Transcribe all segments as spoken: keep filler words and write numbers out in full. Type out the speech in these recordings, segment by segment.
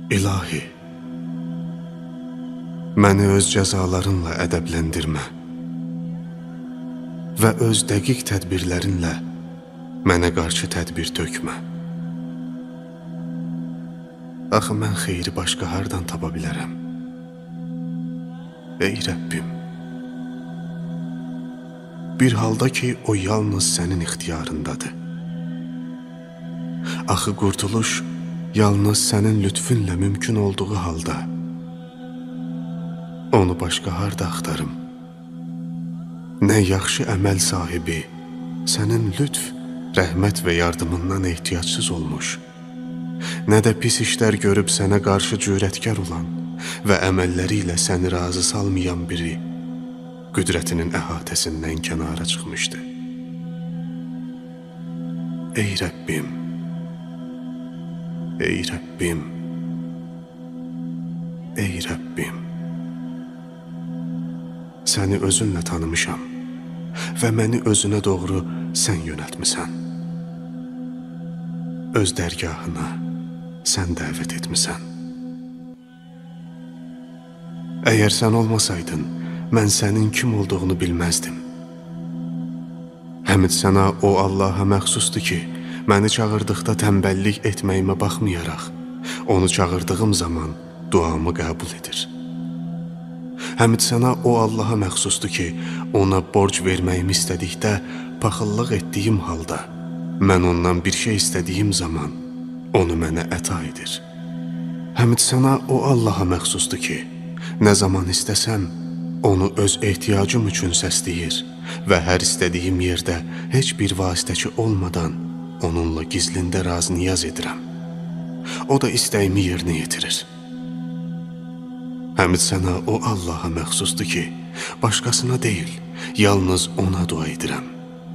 İlahi, məni öz cəzalarınla ədəbləndirmə və öz dəqiq tədbirlərinlə mənə qarşı tədbir tökmə. Axı mən xeyri başqa hardan tapa bilərəm? Ey Rəbbim, bir halda ki, o yalnız sənin ixtiyarındadır. Axı qurtuluş yalnız sənin lütfünlə mümkün olduğu halda onu başqa harda axtarım? Nə yaxşı əməl sahibi sənin lütf, rəhmət və yardımından ehtiyacsız olmuş, nə də pis işlər görüb sənə qarşı cürətkar olan və əməlləri ilə səni razı salmayan biri qüdrətinin əhatəsindən kənara çıxmışdı. Ey Rəbbim, ey Rəbbim, ey Rəbbim, səni özünlə tanımışam və məni özünə doğru sən yönəltmisən. Öz dərgahına sən dəvət etmisən. Əgər sən olmasaydın, mən sənin kim olduğunu bilməzdim. Həmd sənə o Allaha məxsusdur ki, məni çağırdıqda tənbəllik etməyimə baxmayaraq, onu çağırdığım zaman duamı qəbul edir. Həmd sənə o Allaha məxsusdur ki, ona borc verməyimi istədikdə, paxıllıq etdiyim halda, mən ondan bir şey istədiyim zaman, onu mənə əta edir. Həmd sənə o Allaha məxsusdur ki, nə zaman istəsəm, onu öz ehtiyacım üçün səsləyir və hər istədiyim yerdə heç bir vasitəçi olmadan onunla gizlində razı-niyaz edirəm. O da istəyimi yerinə yetirir. Həmd sənə o Allaha məxsusdur ki, başqasına deyil, yalnız ona dua edirəm.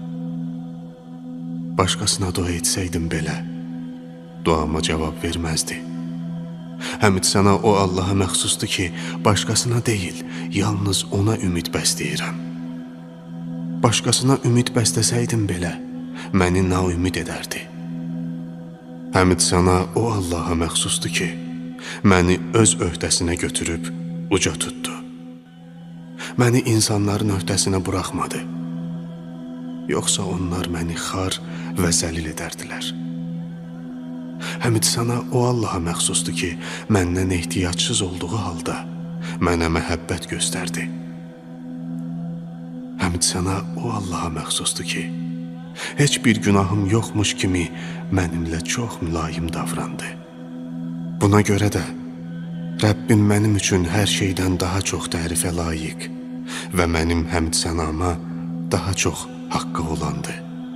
Başqasına dua etsəydim belə, duama cavab verməzdi. Həmd sənə o Allaha məxsusdur ki, başqasına deyil, yalnız ona ümid bəsləyirəm. Başqasına ümid bəsləsəydim belə, məni naümid edərdi. Həmd sənə o Allaha məxsusdur ki, məni öz öhdəsinə götürüb uca tutdu. Məni insanların öhdəsinə buraxmadı. Yoxsa onlar məni xar və zəlil edərdilər. Həmd sənə o Allaha məxsusdur ki, məndən ehtiyacsız olduğu halda mənə məhəbbət göstərdi. Həmd sənə o Allaha məxsusdur ki, heç bir günahım yoxmuş kimi mənimlə çox mülayim davrandı. Buna görə də Rəbbim mənim üçün hər şeydən daha çox tərifə layiq və mənim həmd sənama daha çox haqqı olandı.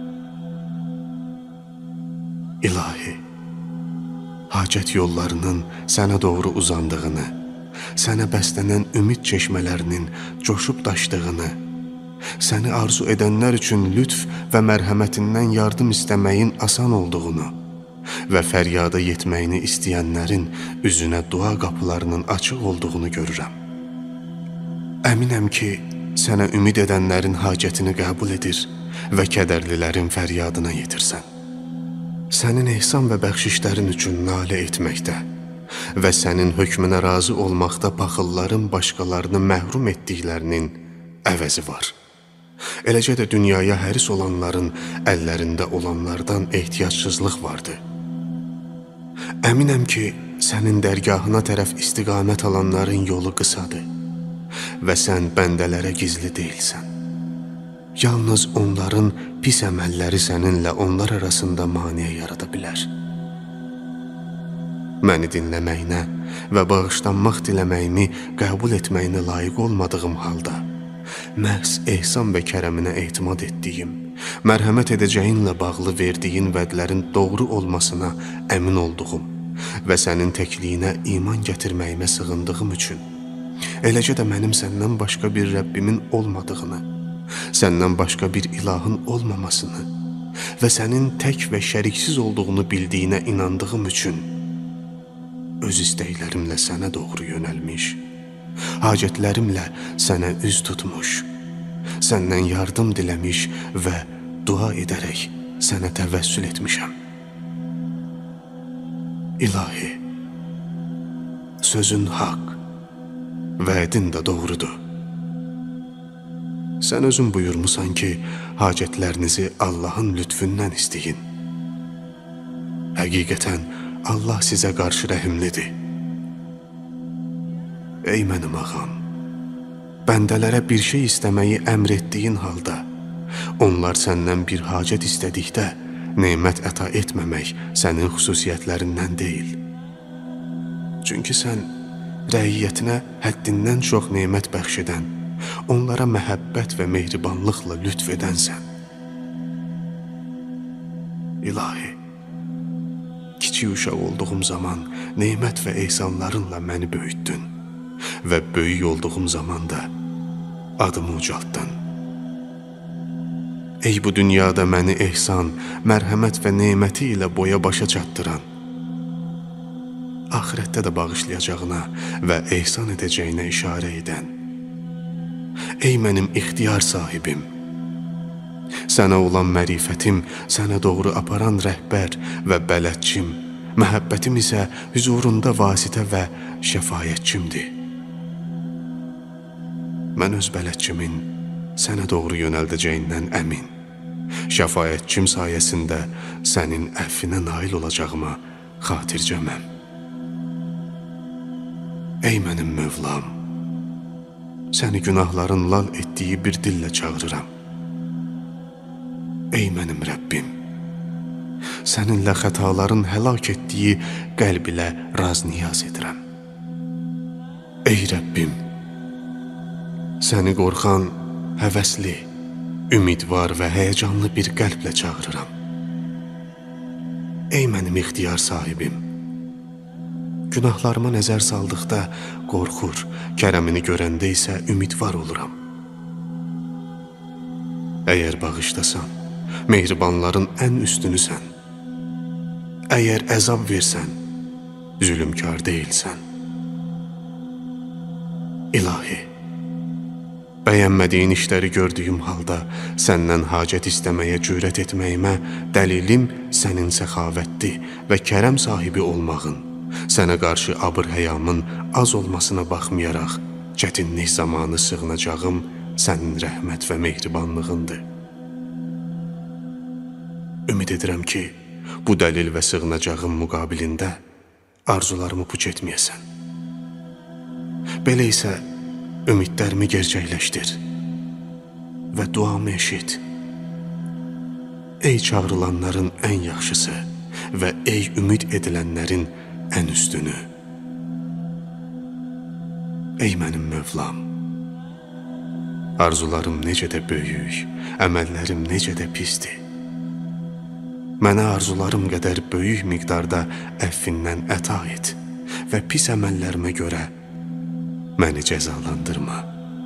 İlahi, hacət yollarının sənə doğru uzandığını, sənə bəslənən ümid çeşmələrinin coşub daşdığını, səni arzu edənlər üçün lütf və mərhəmətindən yardım istəməyin asan olduğunu və fəryada yetməyini istəyənlərin üzünə dua qapılarının açıq olduğunu görürəm. Əminəm ki, sənə ümid edənlərin hacətini qəbul edir və kədərlilərin fəryadına yetirsən. Sənin ehsan və bəxşişlərin üçün nalə etməkdə və sənin hökmünə razı olmaqda paxılların başqalarını məhrum etdiklərinin əvəzi var. Eləcə də dünyaya həris olanların əllərində olanlardan ehtiyacsızlıq vardı. Əminəm ki, sənin dərgahına tərəf istiqamət alanların yolu qısadır və sən bəndələrə gizli deyilsən. Yalnız onların pis əməlləri səninlə onlar arasında maneə yarada bilər. Məni dinləməyinə və bağışlanmaq diləməyimi qəbul etməyinə layiq olmadığım halda, məhz ehsan və kərəminə etimad etdiyim, mərhəmət edəcəyinlə bağlı verdiyin vədlərin doğru olmasına əmin olduğum və sənin təkliyinə iman gətirməyimə sığındığım üçün, eləcə də mənim səndən başqa bir Rəbbimin olmadığını, səndən başqa bir ilahın olmamasını və sənin tək və şəriksiz olduğunu bildiyinə inandığım üçün, öz istəklərimlə sənə doğru yönəlmiş, hacətlərimlə sənə üz tutmuş, səndən yardım diləmiş və dua edərək sənə təvəssül etmişəm. İlahi, sözün haqq, vədin də doğrudur. Sən özün buyurmusan ki, hacətlərinizi Allahın lütfündən istəyin. Həqiqətən, Allah sizə qarşı rəhimlidir. Ey mənim ağam, bəndələrə bir şey istəməyi əmr etdiyin halda, onlar səndən bir hacət istədikdə, nemət əta etməmək sənin xüsusiyyətlərindən deyil. Çünki sən rəiyyətinə həddindən çox nemət bəxş edən, onlara məhəbbət və mehribanlıqla lütf edənsən. İlahi, kiçik uşaq olduğum zaman nemət və ehsanlarınla məni böyütdün və böyük olduğum zaman da adımı ucaltdın. Ey bu dünyada məni ehsan, mərhəmət və neməti ilə boya başa çatdıran, axirətdə də bağışlayacağına və ehsan edəcəyinə işarə edən, ey mənim ixtiyar sahibim, sənə olan mərifətim, sənə doğru aparan rəhbər və bələdçim, məhəbbətim isə hüzurunda vasitə və şəfayətçimdir. Mən öz bələdçimin sənə doğru yönəldəcəyindən əmin, şəfayətçim sayəsində sənin əffinə nail olacağıma xatircəməm. Ey mənim Mövlam, səni günahların lal etdiyi bir dillə çağırıram. Ey mənim Rəbbim, səninlə xətaların həlak etdiyi qəlb ilə raz-niyaz edirəm. Ey Rəbbim, səni qorxan, həvəsli, ümidvar və həyəcanlı bir qəlblə çağırıram. Ey mənim ixtiyar sahibim, günahlarıma nəzər saldıqda qorxur, kərəmini görəndə isə ümidvar oluram. Əgər bağışlasan, mehribanların ən üstünüsən. Əgər əzab versən, zülümkar deyilsən. İlahi, bəyənmədiyin işləri gördüyüm halda səndən hacət istəməyə cürət etməyimə dəlilim sənin səxavətli və kərəm sahibi olmağın, sənə qarşı abır-həyamın az olmasına baxmayaraq, çətinlik zamanı sığınacağım sənin rəhmət və mehribanlığındır. Ümid edirəm ki, bu dəlil və sığınacağım müqabilində arzularımı puç etməyəsən. Belə isə ümidlərimi gerçəkləşdir və duamı eşit. Ey çağrılanların ən yaxşısı və ey ümid edilənlərin ən üstünü. Ey mənim Mövlam, arzularım necə də böyük, əməllərim necə də pisdir. Mənə arzularım qədər böyük miqdarda əffindən əta et və pis əməllərimə görə məni cəzalandırma.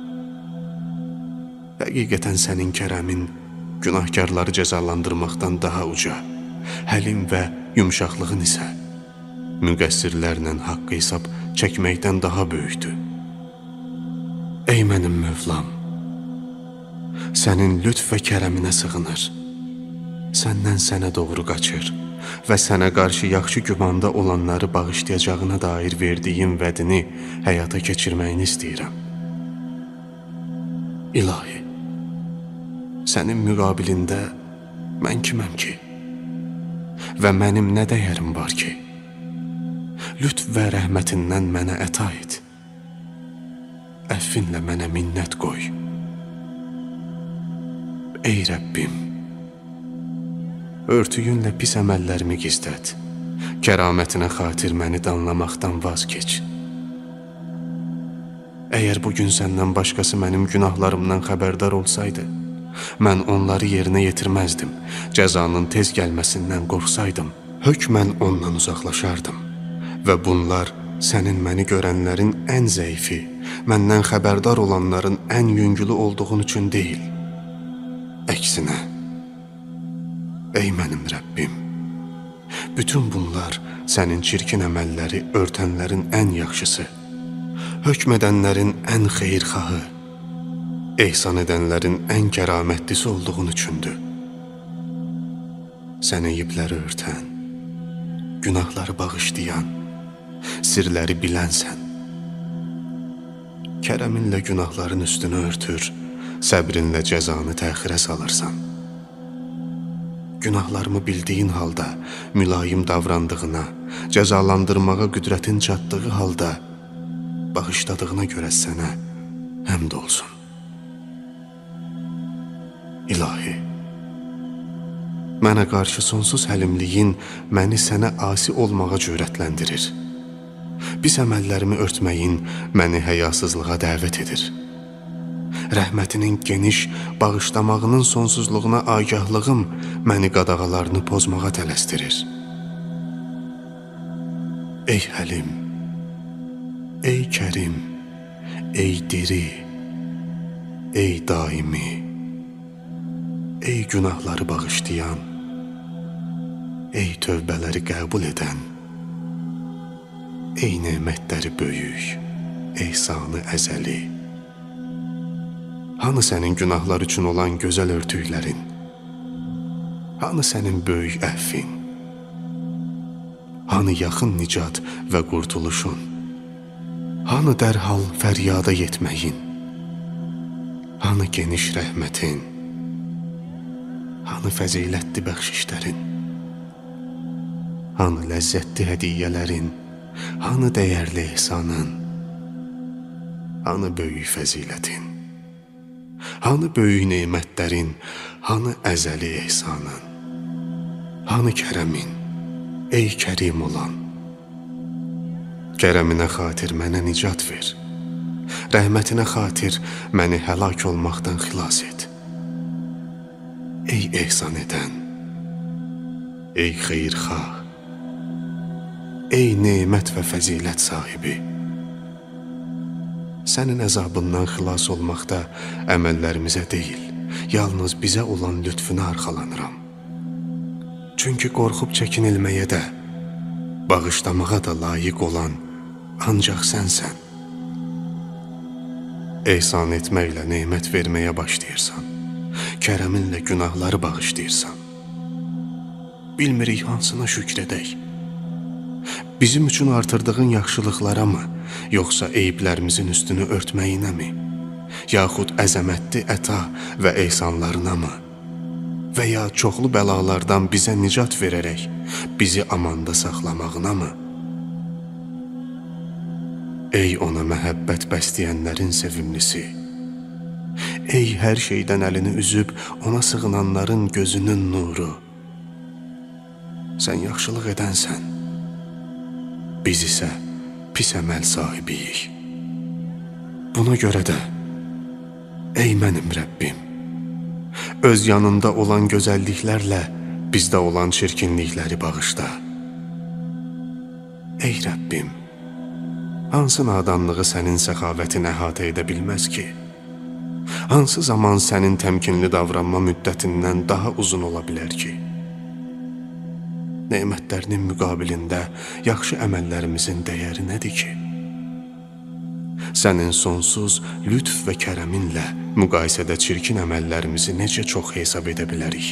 Həqiqətən sənin kərəmin günahkarları cəzalandırmaqdan daha uca, həlim və yumşaqlığın isə müqəssirlərlə haqqı hesab çəkməkdən daha böyükdür. Ey mənim Mövlam, sənin lütf və kərəminə sığınır, səndən sənə doğru qaçır və sənə qarşı yaxşı gümanda olanları bağışlayacağına dair verdiyim vədini həyata keçirməyini istəyirəm. İlahi, sənin müqabilində mən kiməm ki? Və mənim nə dəyərim var ki? Lütf və rəhmətindən mənə əta et. Əffinlə mənə minnət qoy. Ey Rəbbim, örtüyünlə pis əməllərimi gizlət, kəramətinə xatir məni danlamaqdan vaz keç. Əgər bugün səndən başqası mənim günahlarımdan xəbərdar olsaydı, mən onları yerinə yetirməzdim, cəzanın tez gəlməsindən qorxsaydım, hökmən ondan uzaqlaşardım və bunlar sənin məni görənlərin ən zəifi, məndən xəbərdar olanların ən yüngülü olduğun üçün deyil. Əksinə, ey mənim Rəbbim, bütün bunlar sənin çirkin əməlləri örtənlərin ən yaxşısı, hökmədənlərin ən xeyirxahı, ehsan edənlərin ən kəramətlisi olduğun üçündür. Sən eyibləri örtən, günahları bağışlayan, sirləri bilənsən. kərəminlə günahların üstünü örtür, səbrinlə cəzanı təxirə salırsan. Günahlarımı bildiyin halda, mülayim davrandığına, cəzalandırmağa qüdrətin çatdığı halda, bağışladığına görə sənə həmd olsun. İlahi, mənə qarşı sonsuz həlimliyin məni sənə asi olmağa cürətləndirir. Pis əməllərimi örtməyin məni həyasızlığa dəvət edir. Rəhmətinin geniş, bağışlamağının sonsuzluğuna agahlığım məni qadağalarını pozmağa tələsdirir. Ey həlim, ey kərim, ey diri, ey daimi, ey günahları bağışlayan, ey tövbələri qəbul edən, ey nemətləri böyük, ehsanı əzəli. Hanı sənin günahlar üçün olan gözəl örtüklərin? Hanı sənin böyük əhvin? Hanı yaxın nicat və qurtuluşun? Hanı dərhal fəryada yetməyin? Hanı geniş rəhmətin? Hanı fəzilətli bəxşişlərin? Hanı ləzzətli hədiyyələrin? Hanı dəyərli ehsanın? Hanı böyük fəzilətin? Hanı böyük nemətlərin? Hanı əzəli ehsanın? Hanı kərəmin? Ey kərim olan! Kərəminə xatir mənə nicat ver. Rəhmətinə xatir məni həlak olmaqdan xilas et. Ey ehsan edən! Ey xeyirxah! Ey nemət və fəzilət sahibi! Sənin əzabından xilas olmaqda əməllərimizə deyil, yalnız bizə olan lütfünə arxalanıram. Çünki qorxub çəkinilməyə də, bağışlamağa da layiq olan ancaq sənsən. Ehsan etməklə nemət verməyə başlayırsan, kərəminlə günahları bağışlayırsan. Bilmirik hansına şükr edək. Bizim üçün artırdığın yaxşılıqlara mı, yoxsa eyiblərimizin üstünü örtməyinə mi, yaxud əzəmətli əta və ehsanlarına mı, və ya çoxlu bəlalardan bizə nicat verərək, bizi amanda saxlamağına mı? Ey ona məhəbbət bəsləyənlərin sevimlisi, ey hər şeydən əlini üzüb ona sığınanların gözünün nuru, sən yaxşılıq edənsən, biz isə pis əməl sahibiyik. Buna görə də, ey mənim Rəbbim, öz yanında olan gözəlliklərlə bizdə olan çirkinlikləri bağışla. Ey Rəbbim, hansı nadanlığı sənin səxavətin əhatə edə bilməz ki? Hansı zaman sənin təmkinli davranma müddətindən daha uzun ola bilər ki? Nemətlərinin müqabilində yaxşı əməllərimizin dəyəri nədir ki? Sənin sonsuz lütf və kərəminlə müqayisədə çirkin əməllərimizi necə çox hesab edə bilərik?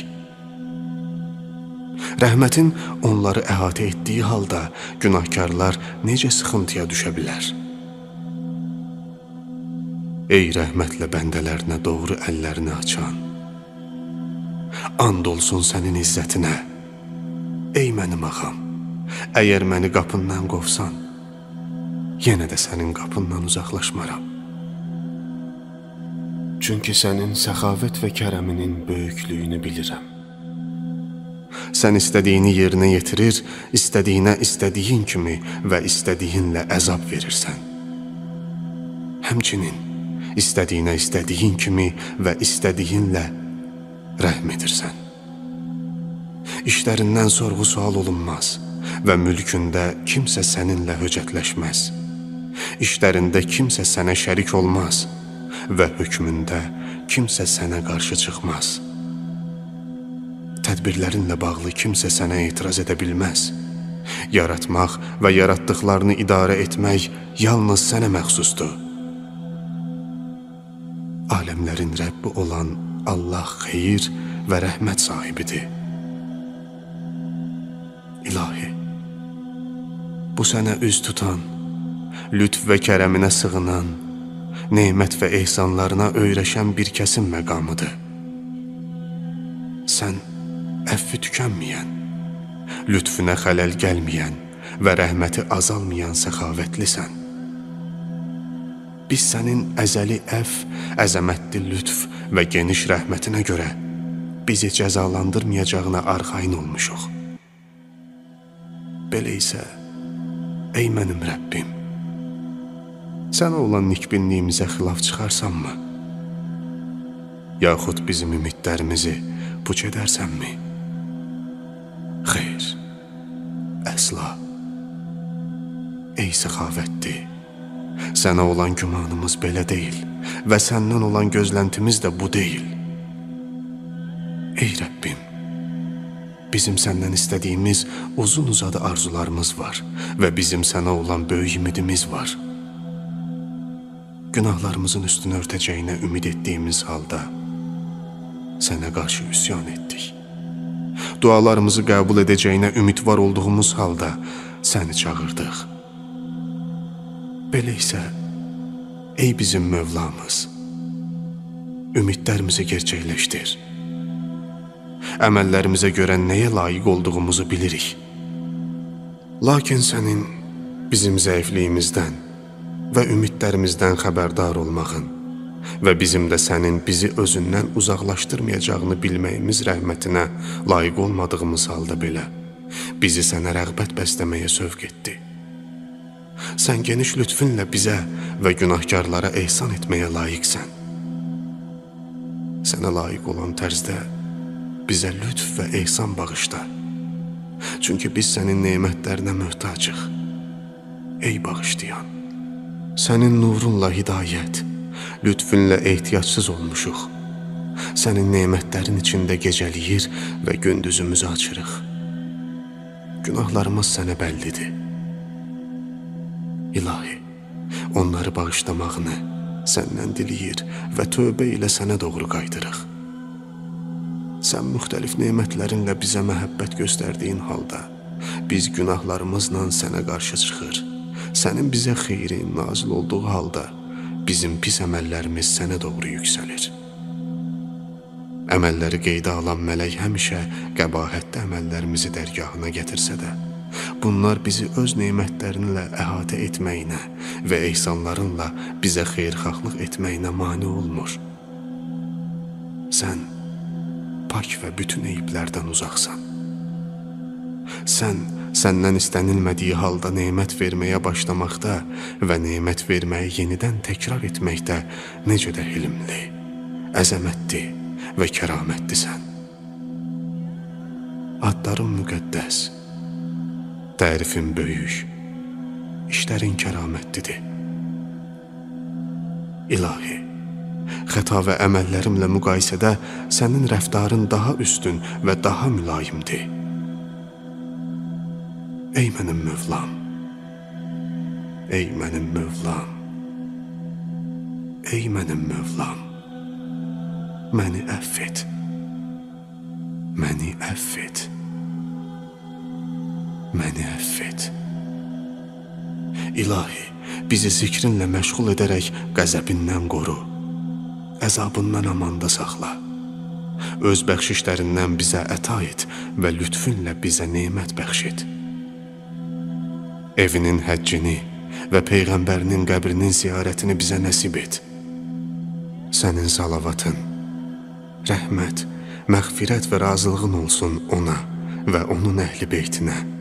Rəhmətin onları əhatə etdiyi halda günahkarlar necə sıxıntıya düşə bilər? Ey rəhmətlə bəndələrinə doğru əllərini açan, and olsun sənin izzətinə. Ey mənim ağam, əgər məni qapından qovsan, yenə də sənin qapından uzaqlaşmaram. Çünki sənin səxavət və kərəminin böyüklüyünü bilirəm. Sən istədiyini yerinə yetirir, istədiyinə istədiyin kimi və istədiyinlə əzab verirsən. Həmçinin istədiyinə istədiyin kimi və istədiyinlə rəhm edirsən. İşlərindən sorğu-sual olunmaz və mülkündə kimsə səninlə höcətləşməz. İşlərində kimsə sənə şərik olmaz və hökmündə kimsə sənə qarşı çıxmaz. Tədbirlərinlə bağlı kimsə sənə etiraz edə bilməz. Yaratmaq və yaratdıqlarını idarə etmək yalnız sənə məxsusdur. Aləmlərin Rəbbi olan Allah xeyir və rəhmət sahibidir. İlahi, bu sənə üz tutan, lütf və kərəminə sığınan, nemət və ehsanlarına öyrəşən bir kəsin məqamıdır. Sən əfvi tükənməyən, lütfünə xələl gəlməyən və rəhməti azalmayan səxavətlisən. Biz sənin əzəli əf, əzəmətli lütf və geniş rəhmətinə görə bizi cəzalandırmayacağına arxayın olmuşuq. Belə isə, ey mənim Rəbbim, sənə olan nikbinliyimizə xilaf çıxarsanmı? Yaxud bizim ümidlərimizi puç edərsənmi? Xeyr, əsla. Ey səxavətli, sənə olan gümanımız belə deyil və səndən olan gözləntimiz də bu deyil. Ey Rəbbim, bizim səndən istədiyimiz uzun-uzadı arzularımız var və bizim sənə olan böyük ümidimiz var. Günahlarımızın üstünü örtəcəyinə ümid etdiyimiz halda sənə qarşı üsyan etdik. Dualarımızı qəbul edəcəyinə ümidvar olduğumuz halda səni çağırdıq. Belə isə, ey bizim Mövlamız, ümidlərimizi gerçəkləşdir. Əməllərimizə görə nəyə layiq olduğumuzu bilirik. Lakin sənin bizim zəifliyimizdən və ümidlərimizdən xəbərdar olmağın və bizim də sənin bizi özündən uzaqlaşdırmayacağını bilməyimiz rəhmətinə layiq olmadığımız halda belə bizi sənə rəğbət bəsləməyə sövq etdi. Sən geniş lütfünlə bizə və günahkarlara ehsan etməyə layiqsən. Sənə layiq olan tərzdə bizə lütf və ehsan bağışla. Çünki biz sənin nemətlərinə möhtacıq. Ey bağışlayan, sənin nurunla hidayət, lütfünlə ehtiyacsız olmuşuq. Sənin nemətlərin içində gecəliyir və gündüzümüzü açırıq. Günahlarımız sənə bəllidir. İlahi, onları bağışlamağını səndən diləyir və tövbə ilə sənə doğru qaydırıq. Sən müxtəlif nemətlərinlə bizə məhəbbət göstərdiyin halda, biz günahlarımızla sənə qarşı çıxır. Sənin bizə xeyrin nazil olduğu halda, bizim pis əməllərimiz sənə doğru yüksəlir. Əməlləri qeydə alan mələk həmişə qəbahətli əməllərimizi dərgahına gətirsə də, bunlar bizi öz nemətlərinlə əhatə etməyinə və ehsanlarınla bizə xeyirxahlıq etməyinə mane olmur. Sən pak və bütün eyiblərdən uzaqsan. Sən, səndən istənilmədiyi halda nemət verməyə başlamaqda və nemət verməyi yenidən təkrar etməkdə necə də hilmli, əzəmətli və kəramətlisən. Adların müqəddəs, tərifin böyük, işlərin kəramətlidir. İlahi, xəta və əməllərimlə müqayisədə sənin rəftarın daha üstün və daha mülayimdir. Ey mənim Mövlam, ey mənim Mövlam, ey mənim Mövlam, məni əff et, məni əff et. Məni əff et. İlahi, bizi zikrinlə məşğul edərək qəzəbindən qoru, əzabından amanda saxla. Öz bəxşişlərindən bizə əta et və lütfünlə bizə nemət bəxş et. Evinin həccini və Peyğəmbərinin qəbrinin ziyarətini bizə nəsib et. Sənin salavatın, rəhmət, məğfirət və razılığın olsun ona və onun əhli beytinə.